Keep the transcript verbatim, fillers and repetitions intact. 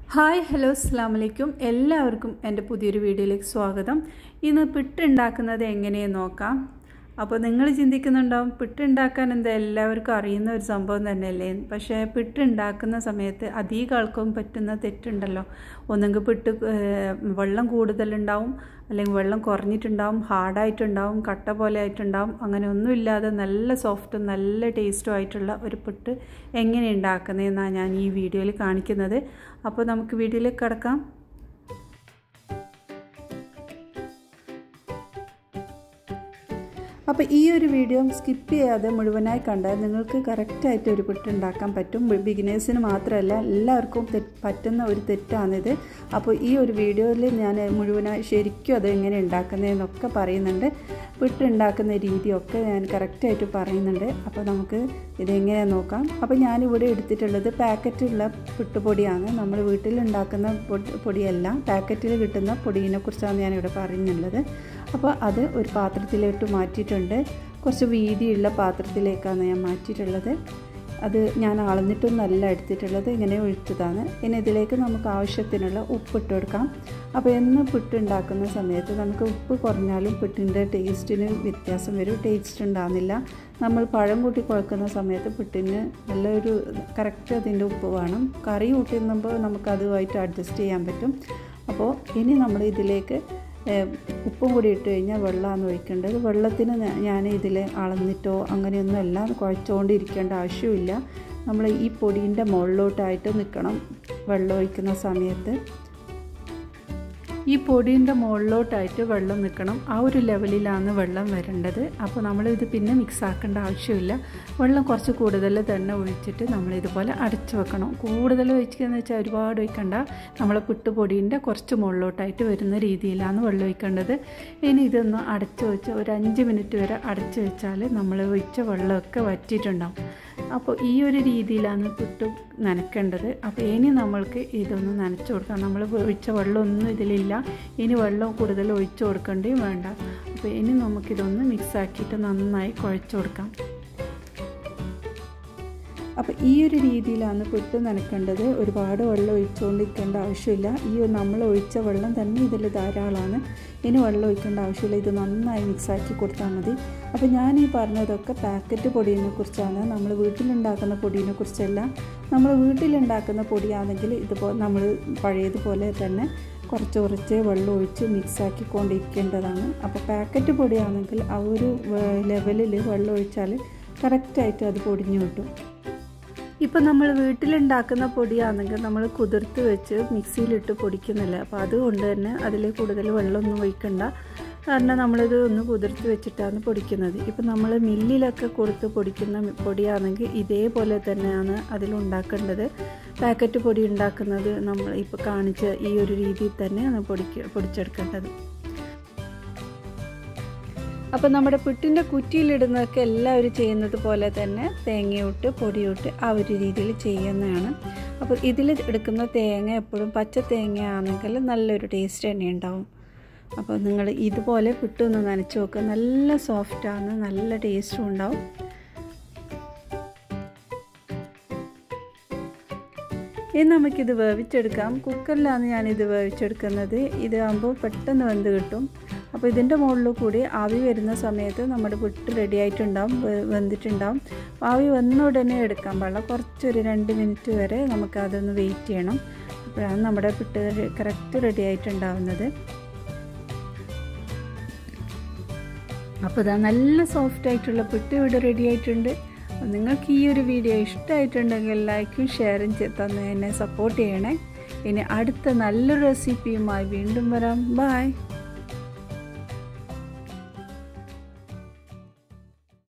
Hi hello അസ്സലാമു അലൈക്കും എല്ലാവർക്കും എൻ്റെ പുതിയൊരു വീഡിയോയിലേക്ക് സ്വാഗതം. ഇന്ന് പുട്ട് ഉണ്ടാക്കുന്നത് എങ്ങനെയെന്ന് നോക്കാം. അപ്പോൾ നിങ്ങൾ ചിന്തിക്കുന്നുണ്ടാവും പുട്ട് ഉണ്ടാക്കാൻ എന്താ എല്ലാവർക്കും അറിയുന്ന ഒരു സംഭവം തന്നെയല്ലേ. പക്ഷേ പുട്ട് ഉണ്ടാക്കുന്ന സമയത്ത് അധികം ആൾക്കും പറ്റുന്ന തെറ്റുണ്ടല്ലോ. ഒന്നെങ്കിൽ പുട്ട് വെള്ളം കൂടുതലുണ്ടാവും, അല്ലെങ്കിൽ വെള്ളം കുറഞ്ഞിട്ടുണ്ടാവും, ഹാർഡായിട്ടുണ്ടാവും, കട്ട പോലെ ആയിട്ടുണ്ടാവും. അങ്ങനെ ഒന്നുമില്ലാതെ നല്ല സോഫ്റ്റും നല്ല ടേസ്റ്റും ആയിട്ടുള്ള ഒരു പുട്ട് എങ്ങനെ ഉണ്ടാക്കുന്നതെന്നാണ് ഞാൻ ഈ വീഡിയോയിൽ കാണിക്കുന്നത്. അപ്പോൾ നമുക്ക് വീഡിയോയിലേക്ക് കടക്കാം. അപ്പോൾ ഈ ഒരു വീഡിയോ സ്കിപ്പ് ചെയ്യാതെ മുഴുവനായി കണ്ടാൽ നിങ്ങൾക്ക് കറക്റ്റായിട്ട് ഒരു പുട്ട് ഉണ്ടാക്കാൻ പറ്റും. ബിഗിനേഴ്സിന് മാത്രമല്ല എല്ലാവർക്കും പറ്റുന്ന ഒരു തെറ്റാണിത്. അപ്പോൾ ഈ ഒരു വീഡിയോയിൽ ഞാൻ മുഴുവനായി ശരിക്കും അത് എങ്ങനെ ഉണ്ടാക്കുന്നതെന്നൊക്കെ പറയുന്നുണ്ട്. പുട്ട് ഉണ്ടാക്കുന്ന രീതിയൊക്കെ ഞാൻ കറക്റ്റായിട്ട് പറയുന്നുണ്ട്. അപ്പോൾ നമുക്ക് ഇതെങ്ങനെയാണെന്ന് നോക്കാം. അപ്പോൾ ഞാനിവിടെ എടുത്തിട്ടുള്ളത് പാക്കറ്റുള്ള പുട്ടുപൊടിയാണ്. നമ്മൾ വീട്ടിലുണ്ടാക്കുന്ന പൊടിയല്ല, പാക്കറ്റിൽ കിട്ടുന്ന പൊടിയെ കുറിച്ചാണ് ഞാനിവിടെ പറയുന്നുള്ളത്. അപ്പോൾ അത് ഒരു പാത്രത്തിലോട്ട് മാറ്റിയിട്ടുണ്ട്. കുറച്ച് വീതിയുള്ള പാത്രത്തിലേക്കാണ് ഞാൻ മാറ്റിയിട്ടുള്ളത്. അത് ഞാൻ അളന്നിട്ടൊന്നല്ല എടുത്തിട്ടുള്ളത്, ഇങ്ങനെ ഒഴിച്ചതാണ്. ഇനി ഇതിലേക്ക് നമുക്ക് ആവശ്യത്തിനുള്ള ഉപ്പിട്ട് കൊടുക്കാം. അപ്പോൾ എന്ന് പുട്ടുണ്ടാക്കുന്ന സമയത്ത് നമുക്ക് ഉപ്പ് കുറഞ്ഞാലും പുട്ടിൻ്റെ ടേസ്റ്റിന് വ്യത്യാസം വരും, ടേസ്റ്റ് ഉണ്ടാകുന്നില്ല. നമ്മൾ പഴം കൂട്ടി കുഴക്കുന്ന സമയത്ത് പുട്ടിന് നല്ലൊരു കറക്റ്റ് അതിൻ്റെ ഉപ്പ് വേണം. കറി കൂട്ടുമ്പോൾ നമുക്കതുമായിട്ട് അഡ്ജസ്റ്റ് ചെയ്യാൻ പറ്റും. അപ്പോൾ ഇനി നമ്മൾ ഇതിലേക്ക് ഉപ്പും കൂടി ഇട്ട് കഴിഞ്ഞാൽ വെള്ളമാണ് ഒഴിക്കേണ്ടത്. വെള്ളത്തിന് ഞാൻ ഇതിൽ അളന്നിട്ടോ അങ്ങനെയൊന്നുമല്ല, കുഴച്ചുകൊണ്ടിരിക്കേണ്ട ആവശ്യമില്ല. നമ്മൾ ഈ പൊടീൻ്റെ മുകളിലോട്ടായിട്ട് നിൽക്കണം വെള്ളം ഒഴിക്കുന്ന സമയത്ത്. ഈ പൊടീൻ്റെ മുകളിലോട്ടായിട്ട് വെള്ളം നിൽക്കണം. ആ ഒരു ലെവലിലാണ് വെള്ളം വരേണ്ടത്. അപ്പോൾ നമ്മളിത് പിന്നെ മിക്സ് ആക്കേണ്ട ആവശ്യമില്ല. വെള്ളം കുറച്ച് കൂടുതൽ തന്നെ ഒഴിച്ചിട്ട് നമ്മളിതുപോലെ അടച്ചു വെക്കണം. കൂടുതൽ ഒഴിക്കുകയെന്ന് വെച്ചാൽ ഒരുപാട് ഒഴിക്കണ്ട. നമ്മൾ പുട്ടുപൊടീൻ്റെ കുറച്ച് മുകളിലോട്ടായിട്ട് വരുന്ന രീതിയിലാണ് വെള്ളം ഒഴിക്കേണ്ടത്. ഇനി ഇതൊന്ന് അടച്ചു വെച്ച് ഒരു അഞ്ച് മിനിറ്റ് വരെ അടച്ചു വെച്ചാൽ നമ്മൾ ഒഴിച്ച വെള്ളമൊക്കെ വറ്റിയിട്ടുണ്ടാവും. അപ്പോൾ ഈ ഒരു രീതിയിലാണ് പുട്ട് നനയ്ക്കേണ്ടത്. അപ്പോൾ ഇനി നമ്മൾക്ക് ഇതൊന്ന് നനച്ചു കൊടുക്കാം. നമ്മൾ ഒഴിച്ച വെള്ളമൊന്നും ഇതിലില്ല. ഇനി വെള്ളം കൂടുതൽ ഒഴിച്ചു കൊടുക്കേണ്ടിയും വേണ്ട. അപ്പോൾ ഇനി നമുക്കിതൊന്ന് മിക്സാക്കിയിട്ട് നന്നായി കുഴച്ചു കൊടുക്കാം. അപ്പോൾ ഈ ഒരു രീതിയിലാണ് പുട്ട് നനയ്ക്കേണ്ടത്. ഒരുപാട് വെള്ളം ഒഴിച്ചുകൊണ്ടിരിക്കേണ്ട ആവശ്യമില്ല. ഈ നമ്മൾ ഒഴിച്ച വെള്ളം തന്നെ ഇതിൽ ധാരാളമാണ്. ഇനി വെള്ളം ഒഴിക്കേണ്ട ആവശ്യമില്ല. ഇത് നന്നായി മിക്സാക്കി കൊടുത്താൽ മതി. അപ്പോൾ ഞാൻ ഈ പറഞ്ഞതൊക്കെ പാക്കറ്റ് പൊടിയെ കുറിച്ചാണ്, നമ്മൾ വീട്ടിലുണ്ടാക്കുന്ന പൊടിയെ കുറിച്ചല്ല. നമ്മൾ വീട്ടിലുണ്ടാക്കുന്ന പൊടിയാണെങ്കിൽ ഇതുപോലെ നമ്മൾ പഴയതുപോലെ തന്നെ കുറച്ച് കുറച്ച് വെള്ളം ഒഴിച്ച് മിക്സാക്കിക്കൊണ്ടിരിക്കേണ്ടതാണ്. അപ്പോൾ പാക്കറ്റ് പൊടിയാണെങ്കിൽ ആ ഒരു ലെവലിൽ വെള്ളം ഒഴിച്ചാൽ കറക്റ്റായിട്ട് അത് പൊടിഞ്ഞു കിട്ടും. ഇപ്പോൾ നമ്മൾ വീട്ടിലുണ്ടാക്കുന്ന പൊടിയാണെങ്കിൽ നമ്മൾ കുതിർത്ത് വെച്ച് മിക്സിയിലിട്ട് പൊടിക്കുന്നില്ല. അപ്പോൾ അതുകൊണ്ട് തന്നെ അതിൽ കൂടുതൽ വെള്ളമൊന്നും ഒഴിക്കണ്ട. കാരണം നമ്മളിത് ഒന്ന് കുതിർത്ത് വെച്ചിട്ടാണ് പൊടിക്കുന്നത്. ഇപ്പോൾ നമ്മൾ മില്ലിലൊക്കെ കൊടുത്ത് പൊടിക്കുന്ന പൊടിയാണെങ്കിൽ ഇതേപോലെ തന്നെയാണ് അതിലുണ്ടാക്കേണ്ടത്. പാക്കറ്റ് പൊടി ഉണ്ടാക്കുന്നത് നമ്മൾ ഇപ്പോൾ കാണിച്ച ഈ ഒരു രീതിയിൽ തന്നെയാണ് പൊടിക്ക പൊടിച്ചെടുക്കേണ്ടത്. അപ്പോൾ നമ്മുടെ പുട്ടിൻ്റെ കുറ്റിയിലിടുന്നതൊക്കെ എല്ലാവരും ചെയ്യുന്നത് പോലെ തന്നെ തേങ്ങയിട്ട് പൊടിയിട്ട് ആ ഒരു രീതിയിൽ ചെയ്യുന്നതാണ്. അപ്പോൾ ഇതിൽ എടുക്കുന്ന തേങ്ങ എപ്പോഴും പച്ച തേങ്ങയാണെങ്കിൽ നല്ലൊരു ടേസ്റ്റ് തന്നെ ഉണ്ടാവും. അപ്പോൾ നിങ്ങൾ ഇതുപോലെ പുട്ടൊന്ന് നനച്ച് നോക്കുക. നല്ല സോഫ്റ്റാണ്, നല്ല ടേസ്റ്റും ഉണ്ടാവും. ഇനി നമുക്കിത് വേവിച്ചെടുക്കാം. കുക്കറിലാണ് ഞാനിത് വേവിച്ചെടുക്കുന്നത്. ഇതാകുമ്പോൾ പെട്ടെന്ന് വെന്ത് കിട്ടും. അപ്പോൾ ഇതിൻ്റെ മുകളിൽ കൂടി ആവി വരുന്ന സമയത്ത് നമ്മുടെ പുട്ട് റെഡി ആയിട്ടുണ്ടാവും, വെന്തിട്ടുണ്ടാവും. ആവി വന്ന ഉടനെ എടുക്കാൻ പാടില്ല. കുറച്ചൊരു രണ്ട് മിനിറ്റ് വരെ നമുക്കതൊന്ന് വെയിറ്റ് ചെയ്യണം. അപ്പോഴാണ് നമ്മുടെ പുട്ട് കറക്റ്റ് റെഡി ആയിട്ടുണ്ടാവുന്നത്. അപ്പോൾ ഇതാ നല്ല സോഫ്റ്റായിട്ടുള്ള പുട്ട് ഇവിടെ റെഡി ആയിട്ടുണ്ട്. നിങ്ങൾക്ക് ഈ ഒരു വീഡിയോ ഇഷ്ടമായിട്ടുണ്ടെങ്കിൽ ലൈക്കും ഷെയറും തന്ന് എന്നെ സപ്പോർട്ട് ചെയ്യണേ. ഇനി അടുത്ത നല്ലൊരു റെസിപ്പിയുമായി വീണ്ടും വരാം. ബൈ.